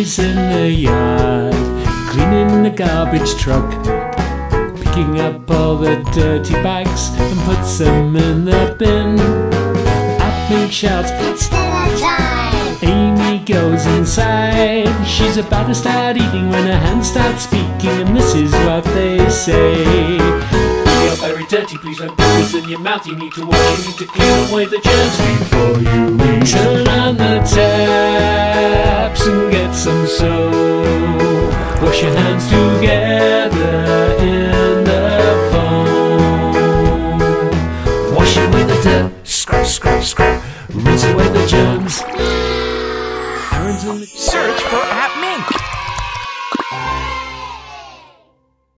Ami's in the yard, cleaning the garbage truck, picking up all the dirty bags and puts them in the bin. appMink shouts, It's dinner time! Amy goes inside. She's about to start eating when her hands start speaking, and this is what they say. You're very dirty, please don't put this in your mouth. You need to wash, you need to clean away the germs before you eat. Turn on the taps and get some soap. Wash your hands together